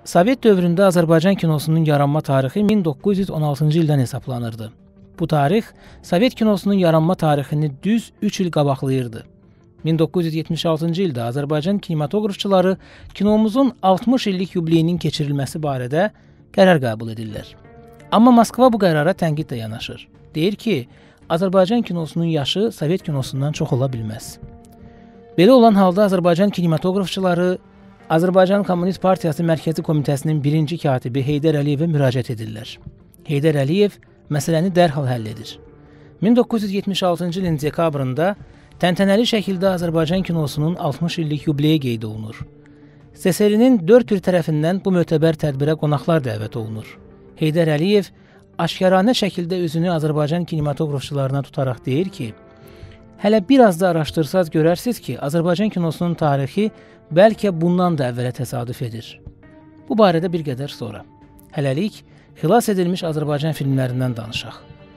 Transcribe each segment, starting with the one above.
Sovet dövründə Azərbaycan kinosunun yaranma tarixi 1916-cı ildən hesablanırdı. Bu tarix Sovet kinosunun yaranma tarixini düz 3 il qabaqlayırdı. 1976-cı ildə Azərbaycan kinematografçıları kinomuzun 60 illik yubileyinin keçirilməsi barədə qərar qəbul edirlər. Amma Moskva bu qərara tənqidlə yanaşır. Deyir ki, Azərbaycan kinosunun yaşı Sovet kinosundan çox ola bilməz. Belə olan halda Azərbaycan kinematografçıları Azərbaycan Komünist Partiyası Mərkəzi Komitəsinin birinci katibi Heydər Əliyevə müraciət edirlər. Heydər Əliyev məsələni dərhal həll edir. 1976-cı ilin dekabrında təntənəli şəkildə Azərbaycan kinosunun 60 illik yubileyi qeyd olunur. SSR-nin 4 il tərəfindən bu mötəbər tədbirə qonaqlar dəvət olunur. Heydər Əliyev aşkaranə şəkildə özünü Azərbaycan kinematografçılarına tutaraq deyir ki, hələ biraz da araşdırsaz görərsiniz ki, Azərbaycan kinosunun tarixi bəlkə bundan da əvvələ təsadüf edir. Bu barədə bir qədər sonra. Hələlik, xilas edilmiş Azərbaycan filmlərindən danışaq.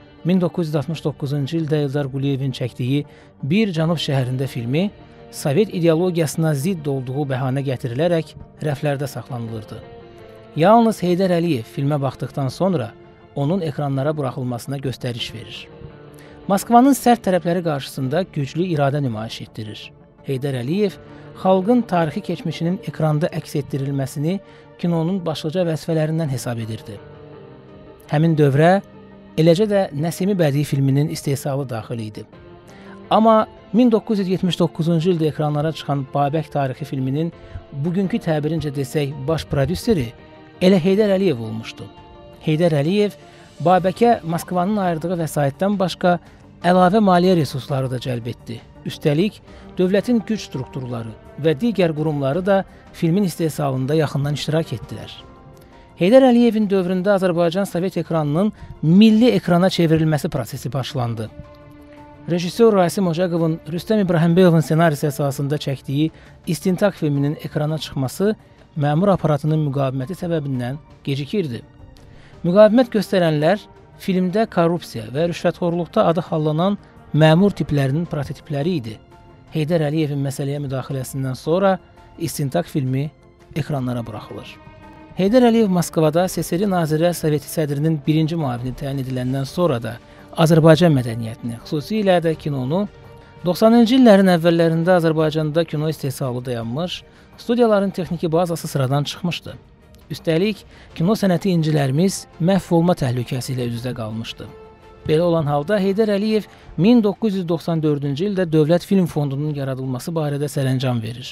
1969-cu ildə Eldar Quliyevin çəkdiyi Bir Cənub şəhərində filmi Sovet ideologiyasına zidd olduğu bəhanə gətirilərək rəflərdə saxlanılırdı. Yalnız Heydər Əliyev filmə baxdıqdan sonra onun ekranlara buraxılmasına göstəriş verir. Moskvanın sərt tərəfləri qarşısında güclü iradə nümayiş etdirir. Heydər Əliyev xalqın tarixi keçmişinin ekranda əks etdirilməsini kinonun başlıca vəzifələrindən hesab edirdi. Həmin dövrə eləcə də Nəsimi bədii filminin istehsalı daxil idi. Amma 1979-cu ildə ekranlara çıxan Babək tarixi filminin bugünkü təbirincə desək baş prodüseri elə Heydər Əliyev olmuşdu. Heydər Əliyev Babəkə Moskvanın ayırdığı vəsaitdən başqa əlavə maliyyə resursları da cəlb etdi. Üstəlik, dövlətin güc strukturları və digər qurumları da filmin istehsalında yaxından iştirak etdilər. Heydər Əliyevin dövründə Azərbaycan Sovet ekranının milli ekrana çevrilməsi prosesi başlandı. Rejissor Rasim Ocaqovun Rüstəm İbrahimbəyovun ssenarisi əsasında çəkdiyi İstintaq filminin ekrana çıxması məmur aparatının müqaviməti səbəbindən gecikirdi. Müqavimət göstərənlər filmdə korrupsiya və rüşvətxorluqda adı hallanan məmur tiplərinin prototipləri idi. Heydər Əliyevin məsələyə müdaxiləsindən sonra İstintaq filmi ekranlara buraxılır. Heydər Əliyev Moskvada SSR Nazirlər Soveti sədrinin birinci müavini təyin ediləndən sonra da Azərbaycan mədəniyyətini, xüsusilə də kinonu 90-cı illərin əvvəllərində Azərbaycanda kino istehsalı dayanmış, studiyaların texniki bazası sıradan çıxmışdı. Üstəlik, kino sənəti incilərimiz məhv olma təhlükəsi ilə üz-üzə qalmışdı. Belə olan halda Heydər Əliyev 1994-cü ildə Dövlət Film Fondunun yaradılması barədə sərəncam verir.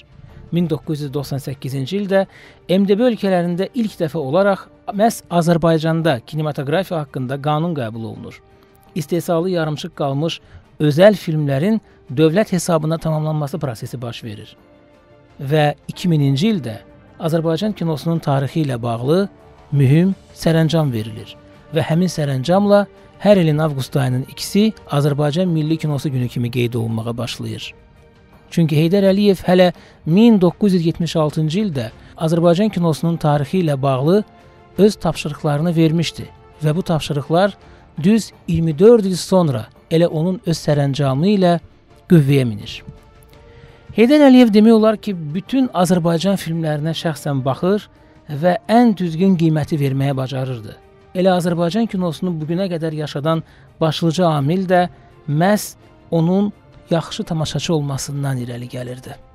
1998-ci ildə MDB ölkələrində ilk dəfə olaraq məhz Azərbaycanda kinematografiya haqqında qanun qəbul olunur. İstehsalı yarımçıq qalmış özəl filmlərin dövlət hesabına tamamlanması prosesi baş verir. Və 2000-ci ildə Azərbaycan kinosunun tarixi ilə bağlı mühüm sərəncam verilir və həmin sərəncamla hər ilin avqust ayının 2-si Azərbaycan Milli Kinosu günü kimi qeyd olunmağa başlayır. Çünki Heydər Əliyev hələ 1976-cı ildə Azərbaycan kinosunun tarixi ilə bağlı öz tapşırıqlarını vermişdi və bu tapşırıqlar düz 24 il sonra elə onun öz sərəncamı ilə qüvvəyə minir. Heydər Əliyev demək olar ki, bütün Azərbaycan filmlərinə şəxsən baxır və ən düzgün qiyməti verməyə bacarırdı. Elə Azərbaycan kinosunu bugünə qədər yaşadan başlıca amil də məhz onun yaxşı tamaşaçı olmasından irəli gəlirdi.